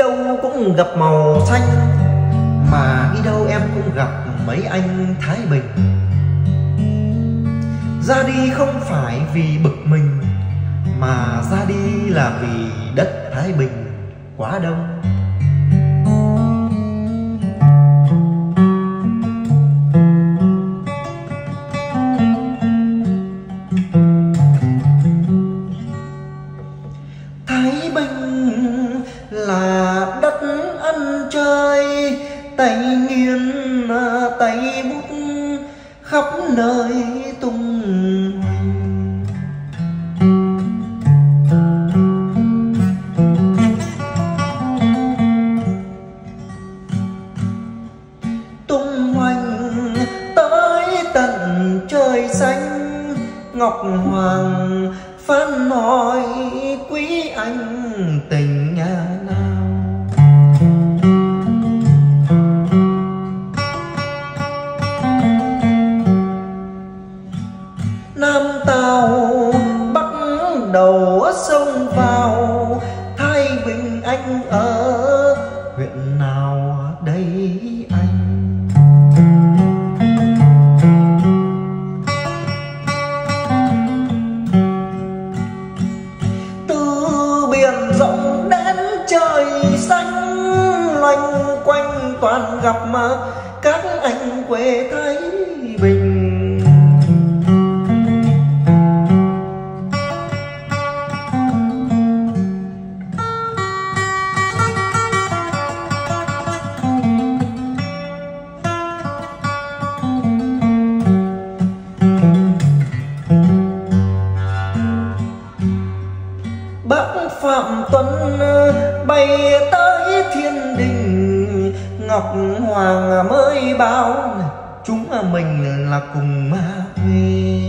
đâu cũng gặp màu xanh, mà đi đâu em cũng gặp mấy anh Thái Bình. Ra đi không phải vì bực mình, mà ra đi là vì đất Thái Bình quá đông. Thái Bình là đất ăn chơi, tay nghiền tay bút khắp nơi tung hoành. Tung hoành tới tận trời xanh, Ngọc Hoàng phán hỏi quý anh tình nhà nào. Nam Tào bắt đầu sông vào, Thái Bình anh ở huyện nào đây anh? Từ biển rộng đến trời xanh, loanh quanh toàn gặp mà các anh quê Thái Bình. Bác Phạm Tuấn bay tới thiên đình, Ngọc Hoàng mới báo chúng mình là cùng ma thuê.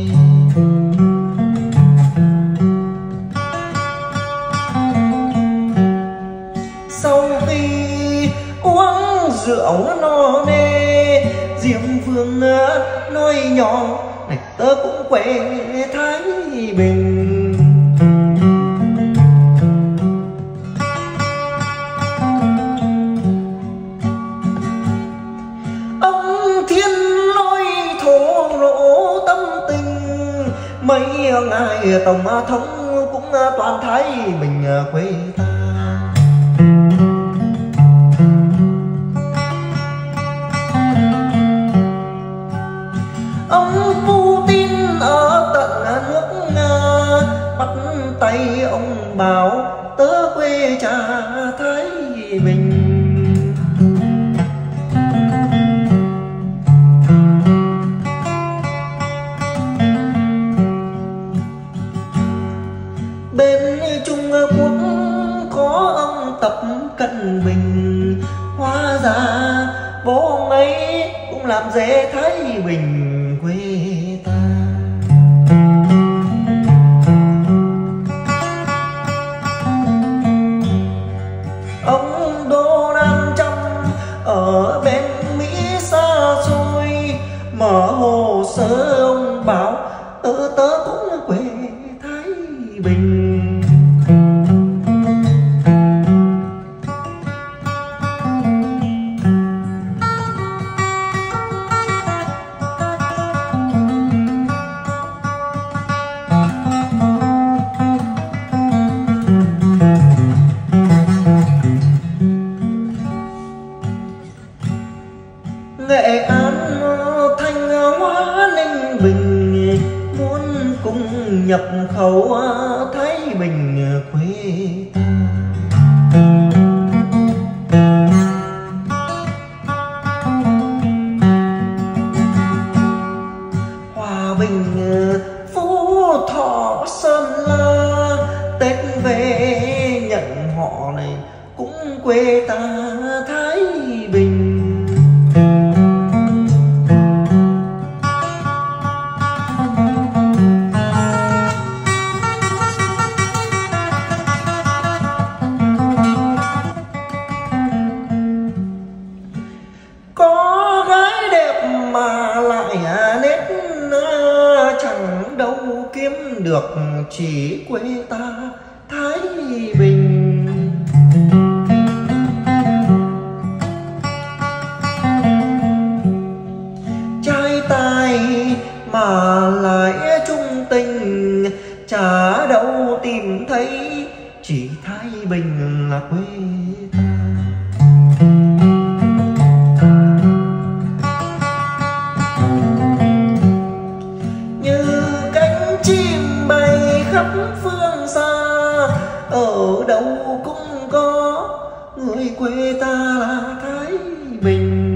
Sau khi uống rượu no nê, Diêm Vương nói nhỏ này tớ cũng quê Thái Bình. Mấy ngài tổng thống cũng toàn Thái Bình quê ta. Ông Putin ở tận nước Nga, bắt tay ông bảo tớ quê cha Thái Bình. Bên Trung Quốc có ông Tập Cận Bình, hóa ra bố ông ấy cũng làm dễ Thái Bình quê ta. Ông Donald Trump ở bên Mỹ xa xôi, mở hồ sơ ông bảo tớ cũng quê Thái Bình. Nghệ An, Thanh Hóa, Ninh Bình muốn cùng nhập khẩu Thái Bình quê ta. Hòa Bình, Phú Thọ, Sơn La, Tết về nhận họ này cũng quê ta Thái Bình. Có gái đẹp mà lại nét chẳng đâu kiếm được, chỉ quê ta Thái Bình. đâu tìm thấy, chỉ Thái Bình là quê ta. Như cánh chim bay khắp phương xa, ở đâu cũng có người quê ta là Thái Bình.